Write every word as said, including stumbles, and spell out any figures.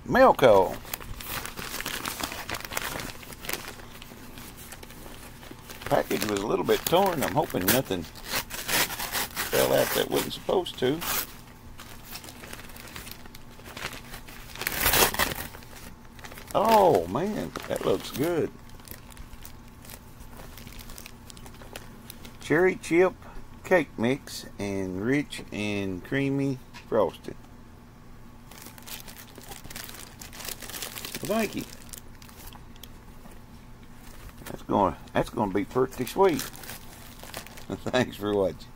Melco. Package was a little bit torn. I'm hoping nothing fell out that wasn't supposed to. Oh man, that looks good. Cherry chip cake mix and rich and creamy frosted. Well, thank you. That's going that's going to be pretty sweet. Thanks for watching.